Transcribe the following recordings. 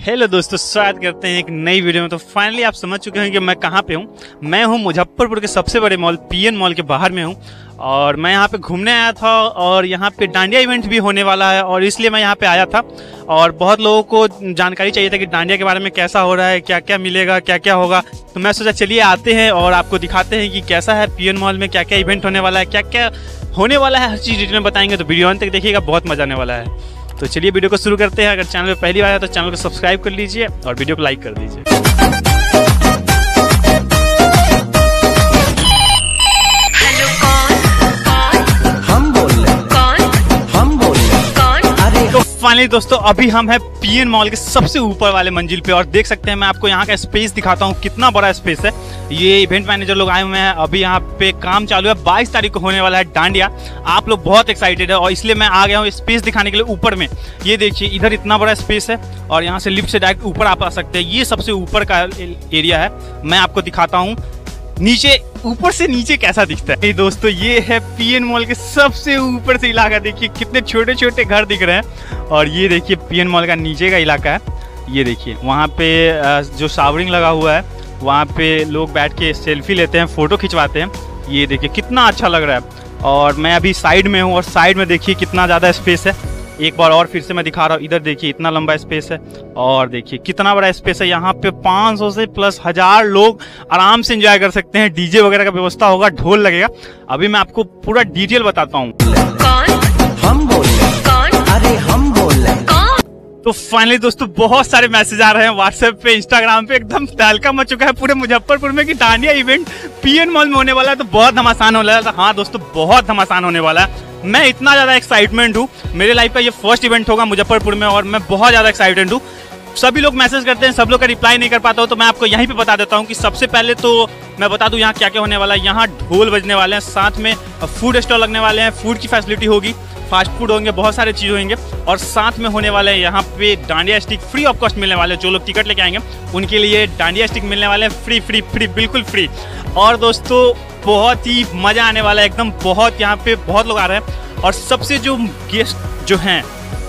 Hello दोस्तों, स्वागत करते हैं एक नई वीडियो में। तो फाइनली आप समझ चुके हैं कि मैं कहाँ पे हूँ। मैं हूँ मुजफ्फरपुर के सबसे बड़े मॉल पीएन मॉल के बाहर में हूँ और मैं यहाँ पे घूमने आया था और यहाँ पे डांडिया इवेंट भी होने वाला है और इसलिए मैं यहाँ पे आया था। और बहुत लोगों को जानकारी चाहिए था कि डांडिया के बारे में कैसा हो रहा है, क्या क्या मिलेगा, क्या क्या होगा। तो मैं सोचा चलिए आते हैं और आपको दिखाते हैं कि कैसा है पीएन मॉल में, क्या क्या इवेंट होने वाला है, क्या क्या होने वाला है, हर चीज़ डिटेल में बताएंगे। तो वीडियो अंत तक देखिएगा, बहुत मजा आने वाला है। तो चलिए वीडियो को शुरू करते हैं। अगर चैनल पे पहली बार है तो चैनल को सब्सक्राइब कर लीजिए और वीडियो को लाइक कर दीजिए। हेलो हम बोल रहे अरे तो फाइनली दोस्तों अभी हम हैं पीएन मॉल के सबसे ऊपर वाले मंजिल पे और देख सकते हैं मैं आपको यहाँ का स्पेस दिखाता हूँ, कितना बड़ा स्पेस है। ये इवेंट मैनेजर लोग आए हुए हैं, अभी यहाँ पे काम चालू है। 22 तारीख को होने वाला है डांडिया। आप लोग बहुत एक्साइटेड है और इसलिए मैं आ गया हूँ स्पेस दिखाने के लिए ऊपर में। ये देखिए इधर इतना बड़ा स्पेस है और यहाँ से लिफ्ट से डायरेक्ट ऊपर आप आ सकते हैं। ये सबसे ऊपर का एरिया है, मैं आपको दिखाता हूँ नीचे, ऊपर से नीचे कैसा दिखता है। दोस्तों ये है पीएन मॉल के सबसे ऊपर से इलाका, देखिए कितने छोटे छोटे घर दिख रहे हैं। और ये देखिए पीएन मॉल का नीचे का इलाका है। ये देखिए वहाँ पे जो शावरिंग लगा हुआ है, वहाँ पे लोग बैठ के सेल्फी लेते हैं, फोटो खिंचवाते हैं। ये देखिए कितना अच्छा लग रहा है। और मैं अभी साइड में हूँ और साइड में देखिए कितना ज़्यादा स्पेस है। एक बार और फिर से मैं दिखा रहा हूँ, इधर देखिए इतना लंबा स्पेस है और देखिए कितना बड़ा स्पेस है। यहाँ पे 500 से प्लस 1000 लोग आराम से एंजॉय कर सकते हैं। डीजे वगैरह का व्यवस्था होगा, ढोल लगेगा। अभी मैं आपको पूरा डिटेल बताता हूँ। हम बोल रहे अरे हम बोल रहे। तो फाइनली दोस्तों बहुत सारे मैसेज आ रहे हैं व्हाट्सएप पे, इंस्टाग्राम पे, एकदम तहलका मच चुका है पूरे मुजफ्फरपुर में कि डांडिया इवेंट पीएन मॉल में होने वाला है। तो बहुत घमासान होने वाला है। हाँ दोस्तों बहुत घमासान होने वाला है। मैं इतना ज्यादा एक्साइटमेंट हूँ, मेरे लाइफ का ये फर्स्ट इवेंट होगा मुजफ्फरपुर में और मैं बहुत ज्यादा एक्साइटेड हूँ। सभी लोग मैसेज करते हैं, सब लोग का रिप्लाई नहीं कर पाता हूँ, तो मैं आपको यहीं पे बता देता हूँ कि सबसे पहले तो मैं बता दूं यहाँ क्या क्या होने वाला है। यहाँ ढोल बजने वाले हैं, साथ में फूड स्टॉल लगने वाले हैं, फूड की फैसिलिटी होगी, फास्ट फूड होंगे, बहुत सारे चीज़ होंगे। और साथ में होने वाले हैं यहाँ पे dandiya stick free of cost मिलने वाले हैं। जो लोग टिकट लेके आएंगे उनके लिए डांडिया स्टिक मिलने वाले हैं फ्री फ्री फ्री, बिल्कुल फ्री। और दोस्तों बहुत ही मज़ा आने वाला है एकदम। बहुत यहाँ पे बहुत लोग आ रहे हैं और सबसे जो गेस्ट जो हैं,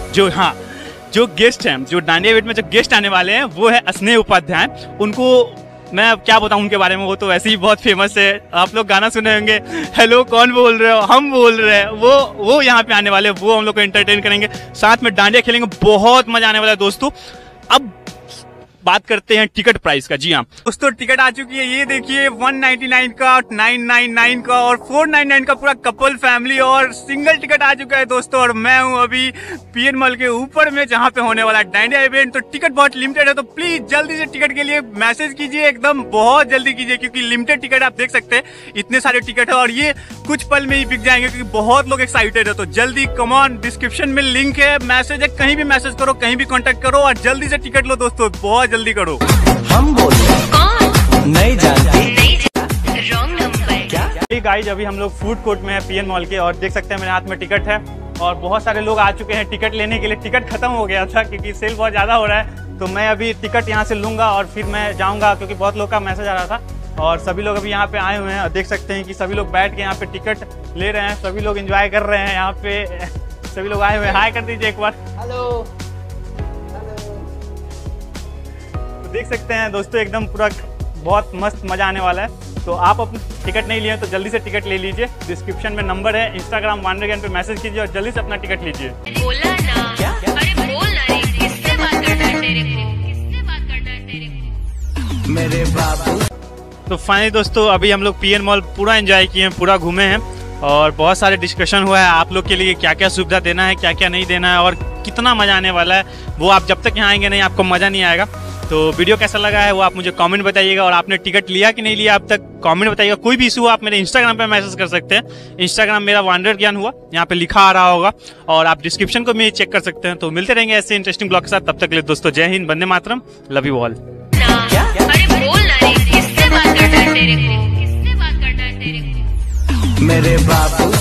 जो गेस्ट हैं, जो डांडिया इवेंट में जो गेस्ट आने वाले हैं वो है स्नेह उपाध्याय। उनको मैं अब क्या बताऊं उनके बारे में, वो तो वैसे ही बहुत फेमस है। आप लोग गाना सुने होंगे, हेलो कौन बोल रहे हो, हम बोल रहे हैं। वो यहाँ पे आने वाले हैं, वो हम लोग को एंटरटेन करेंगे, साथ में डांडिया खेलेंगे, बहुत मजा आने वाला है दोस्तों। अब बात करते हैं टिकट प्राइस का। जी हाँ दोस्तों टिकट आ चुकी है, ये देखिए 199 का, 999 का और 499 का पूरा कपल फैमिली और सिंगल टिकट आ चुका है दोस्तों। और मैं हूँ अभी पीएन मॉल के ऊपर में जहाँ पे होने वाला है डांडिया इवेंट। तो टिकट बहुत लिमिटेड है, तो प्लीज जल्दी से टिकट के लिए मैसेज कीजिए, एकदम बहुत जल्दी कीजिए, क्योंकि लिमिटेड टिकट आप देख सकते हैं, इतने सारे टिकट है और ये कुछ पल में ही बिक जाएंगे क्योंकि बहुत लोग एक्साइटेड है। तो जल्दी कमॉन, डिस्क्रिप्शन में लिंक है, मैसेज है, कहीं भी मैसेज करो, कहीं भी कॉन्टेक्ट करो और जल्दी से टिकट लो दोस्तों, बहुत जल्दी करो। हम बोल रहे नहीं जानते रॉन्ग नंबर क्या। गाइस अभी हम लोग फूड कोर्ट में है पीएन मॉल के और देख सकते हैं मेरे हाथ में टिकट है और बहुत सारे लोग आ चुके हैं टिकट लेने के लिए। टिकट खत्म हो गया था क्योंकि सेल बहुत ज्यादा हो रहा है, तो मैं अभी टिकट यहाँ से लूंगा और फिर मैं जाऊंगा, क्योंकि बहुत लोग का मैसेज आ रहा था। और सभी लोग अभी यहाँ पे आए हुए हैं, देख सकते हैं कि सभी लोग बैठ के यहाँ पे टिकट ले रहे हैं, सभी लोग एंजॉय कर रहे हैं। यहाँ पे सभी लोग आए हुए हैं, हाय कर दीजिए एक बार। हेलो। देख सकते हैं दोस्तों एकदम पूरा बहुत मस्त मजा आने वाला है। तो आप अपनी टिकट नहीं लिए तो जल्दी से टिकट ले लीजिए, डिस्क्रिप्शन में नंबर है, इंस्टाग्राम वांडरज्ञान पे मैसेज कीजिए और जल्दी से अपना टिकट लीजिए। बोला ना क्या? अरे बोल ना रे, किससे बात करना है तेरे को, किससे बात करना है तेरे को मेरे बाबू। तो फाइनली दोस्तों अभी हम लोग पीएन मॉल पूरा एंजॉय किए हैं, पूरा घूमे हैं और बहुत सारे डिस्कशन हुआ है आप लोग के लिए, क्या क्या सुविधा देना है, क्या क्या नहीं देना है और कितना मजा आने वाला है। वो आप जब तक यहाँ आएंगे नहीं, आपको मजा नहीं आएगा। तो वीडियो कैसा लगा है वो आप मुझे कमेंट बताइएगा और आपने टिकट लिया कि नहीं लिया अब तक कमेंट बताइएगा। कोई भी इशू हो आप मेरे इंस्टाग्राम पे मैसेज कर सकते हैं, इंस्टाग्राम मेरा वांडरज्ञान हुआ, यहाँ पे लिखा आ रहा होगा और आप डिस्क्रिप्शन को भी चेक कर सकते हैं। तो मिलते रहेंगे ऐसे इंटरेस्टिंग ब्लॉग के साथ, तब तक के लिए दोस्तों जय Hind, Vande Mataram, love you all. अरे बोल ना रे, किससे बात करना है तेरे को, किससे बात करना है तेरे को मेरे बाबू।